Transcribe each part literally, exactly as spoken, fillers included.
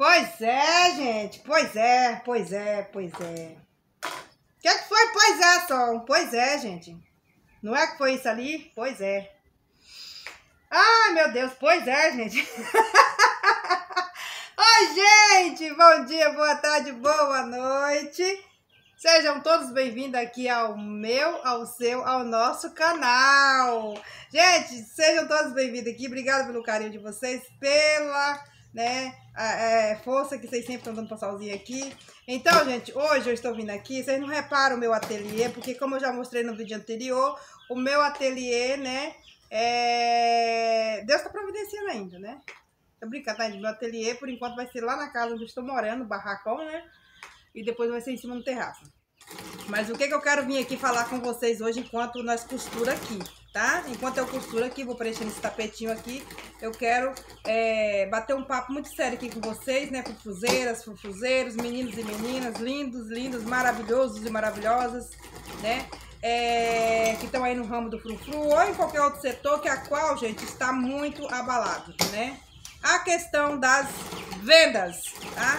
Pois é, gente. Pois é, pois é, pois é. O que é que foi? Pois é, Sol. Pois é, gente. Não é que foi isso ali? Pois é. Ai, meu Deus. Pois é, gente. Oi, gente. Bom dia, boa tarde, boa noite. Sejam todos bem-vindos aqui ao meu, ao seu, ao nosso canal. Gente, sejam todos bem-vindos aqui. Obrigada pelo carinho de vocês, pela... né, a, a força que vocês sempre estão dando pra Solzinha aqui. Então, gente, hoje eu estou vindo aqui. Vocês não reparam o meu ateliê, porque como eu já mostrei no vídeo anterior, o meu ateliê, né, é... Deus tá providenciando ainda, né? Tô brincando, tá? Meu ateliê, por enquanto, vai ser lá na casa onde eu estou morando, no barracão, né? E depois vai ser em cima do terraço. Mas o que que eu quero vir aqui falar com vocês hoje enquanto nós costura aqui, tá? Enquanto eu costuro aqui, vou preenchendo esse tapetinho aqui, eu quero é, bater um papo muito sério aqui com vocês, né? Frufuzeiras, frufuzeiros, meninos e meninas, lindos, lindos, maravilhosos e maravilhosas, né? É, que estão aí no ramo do frufru ou em qualquer outro setor que a qual, gente, está muito abalado, né? A questão das vendas, tá?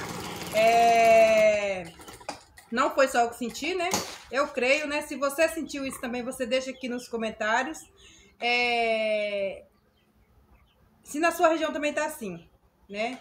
É... Não foi só eu que senti, né? Eu creio, né? Se você sentiu isso também, você deixa aqui nos comentários. É... Se na sua região também tá assim, né?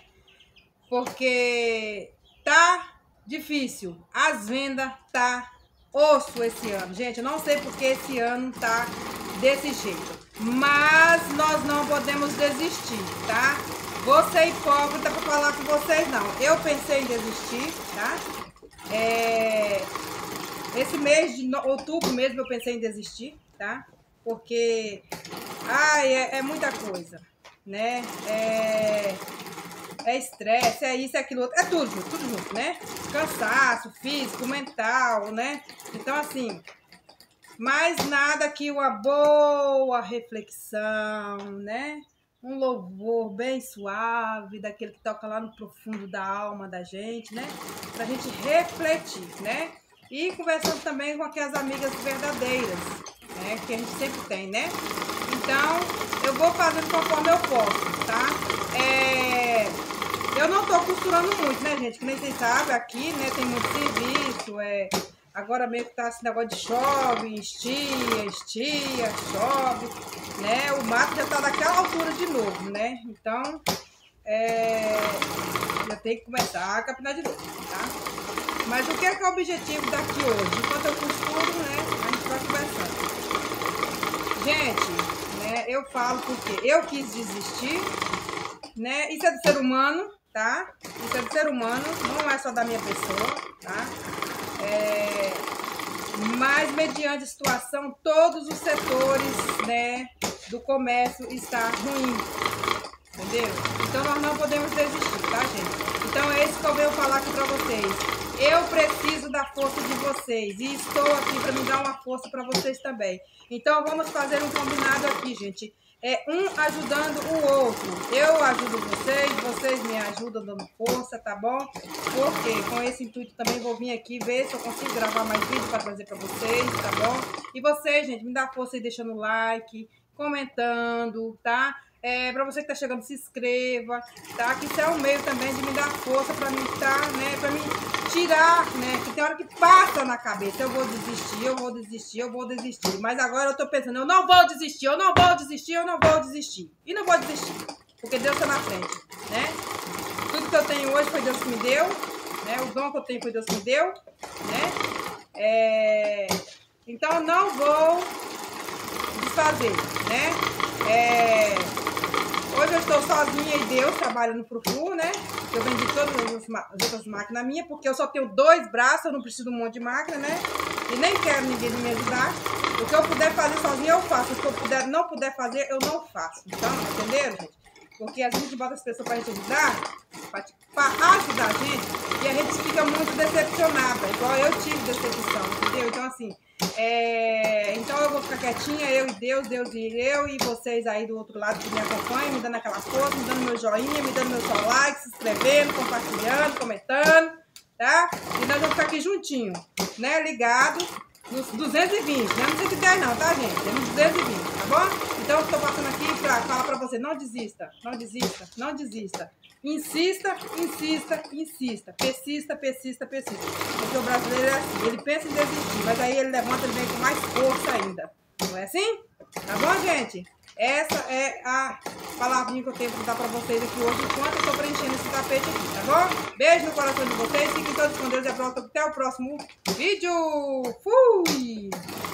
Porque tá difícil. As vendas tá osso esse ano. Gente, eu não sei porque esse ano tá desse jeito. Mas nós não podemos desistir, tá? Vou ser hipócrita para falar com vocês, não. Eu pensei em desistir, tá? É... Esse mês de no... outubro mesmo eu pensei em desistir, tá? Porque ai, é, é muita coisa, né? É é estresse, é isso, é aquilo outro, é tudo junto, tudo junto, né? Cansaço físico, mental, né? Então, assim, mais nada que uma boa reflexão, né? Um louvor bem suave, daquele que toca lá no profundo da alma da gente, né? Pra gente refletir, né? E conversando também com aquelas amigas verdadeiras, né? Que a gente sempre tem, né? Então, eu vou fazendo conforme eu posso, tá? É... Eu não tô costurando muito, né, gente? Que nem vocês sabem, aqui, né, tem muito serviço, é... Agora mesmo que tá esse negócio de chove, estia, estia, chove, né? O mato já tá daquela altura de novo, né? Então, é... já tem que começar a capinar de novo, tá? Mas o que é que é o objetivo daqui hoje? Enquanto eu costuro, né, a gente vai conversando. Gente, né, eu falo porque eu quis desistir, né? Isso é do ser humano, tá? Isso é do ser humano, não é só da minha pessoa, tá? É, mas mediante a situação, todos os setores, né, do comércio está ruim, entendeu? Então nós não podemos desistir, tá, gente? Então é isso que eu venho falar aqui pra vocês. Eu preciso da força de vocês e estou aqui para me dar uma força para vocês também. Então vamos fazer um combinado aqui, gente. É um ajudando o outro. Eu ajudo vocês, vocês me ajudam dando força, tá bom? Porque com esse intuito também vou vir aqui ver se eu consigo gravar mais vídeos para trazer para vocês, tá bom? E vocês, gente, me dá força aí deixando o like, comentando, tá? É, para você que tá chegando, se inscreva, tá? Que isso é um meio também de me dar força para mim tá, né? Para mim tirar, né? Que tem hora que passa na cabeça, eu vou desistir, eu vou desistir, eu vou desistir. Mas agora eu tô pensando, eu não vou desistir, eu não vou desistir, eu não vou desistir. E não vou desistir, porque Deus tá na frente, né? Tudo que eu tenho hoje foi Deus que me deu, né? O dom que eu tenho foi Deus que me deu, né? É... Então eu não vou desfazer, né? É... Hoje eu estou sozinha e Deus trabalha no frufru, né? Eu vendi todas as, as outras máquinas minhas, porque eu só tenho dois braços, eu não preciso de um monte de máquina, né? E nem quero ninguém me ajudar. O que eu puder fazer sozinha, eu faço. O que eu puder, não puder fazer, eu não faço. Então, entenderam, gente? Porque a gente bota as pessoas pra gente ajudar, pra, pra ajudar a gente, e a gente fica muito decepcionada, igual eu tive decepção, entendeu? Então, assim, é... então eu vou ficar quietinha, eu e Deus, Deus e eu, e vocês aí do outro lado que me acompanham, me dando aquela força, me dando meu joinha, me dando meu só like, se inscrevendo, compartilhando, comentando, tá? E nós vamos ficar aqui juntinho, né? Ligado, nos duzentos e vinte, não é no cento e dez não, tá, gente? É nos duzentos e vinte, tá bom? Então, eu tô passando aqui pra falar pra você, não desista, não desista, não desista. Insista, insista, insista. Persista, persista, persista. Porque o brasileiro é assim, ele pensa em desistir, mas aí ele levanta, ele vem com mais força ainda. Não é assim? Tá bom, gente? Essa é a palavrinha que eu tenho para dar para vocês aqui hoje, enquanto eu estou preenchendo esse tapete aqui, tá bom? Beijo no coração de vocês, fiquem todos com Deus e até o próximo vídeo. Fui!